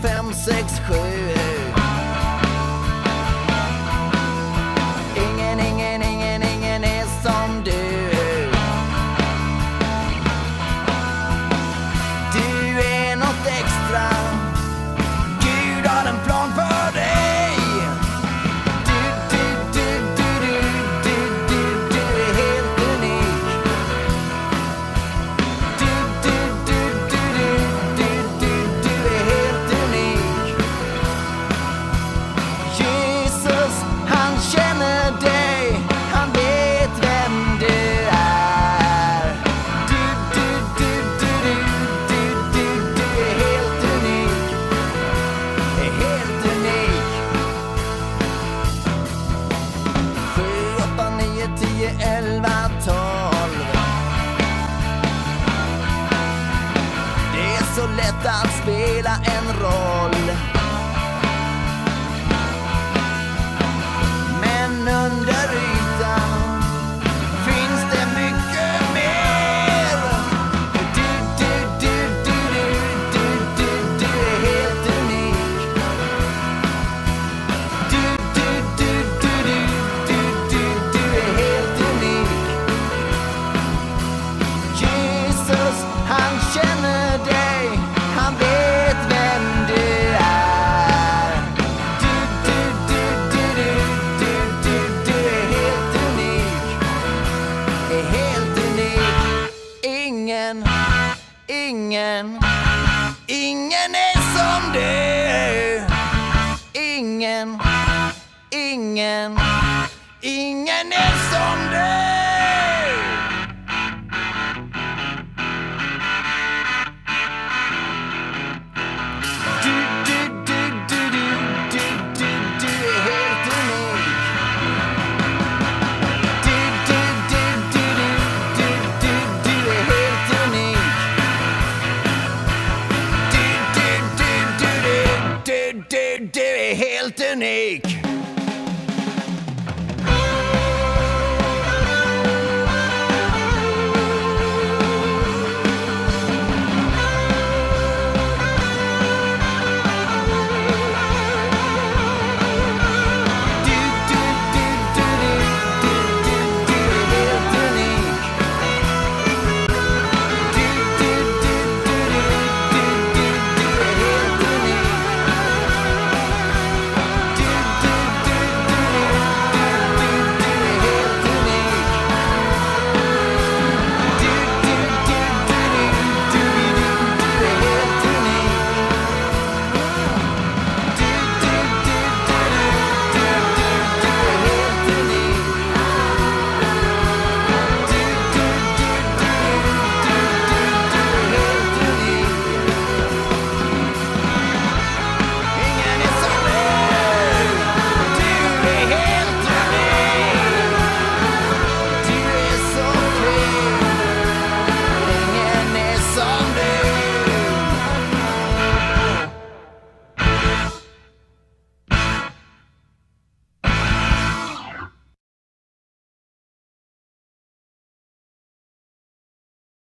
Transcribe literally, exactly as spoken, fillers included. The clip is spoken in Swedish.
fem, sex, sju. Ingen, ingen, ingen, ingen är som du. Du är något extra. Gud har en plan för dig. Du, du, du, du, du, du, du, du är helt unik. Du, du, du, du, du, du, du, du är helt unik. Jesus, han känner dig. Han vet vem du är. Du, du, du, du, du, du, du, du är helt unik. Är helt unik. Sju, åtta, nio, tio, elva, tolv. Det är så lätt att spela en roll. Men under ytan finns det mycket mer. Du, du, du, du, du, du, du, du är helt unik. Du, du, du, du, du, du, du, du är helt unik. Jesus, han känner dig. Han vet vem du är. Du, du, du, du, du, du, du, du är helt unik. Är helt unik. Ingen, ingen, ingen är som du. Ingen, ingen, ingen är som du. Du, du, du, du, du, du, du, du är helt unik. Du, du, du, du, du, du, du, du är helt unik. Du, du, du, du, du, du, du, du är helt unik.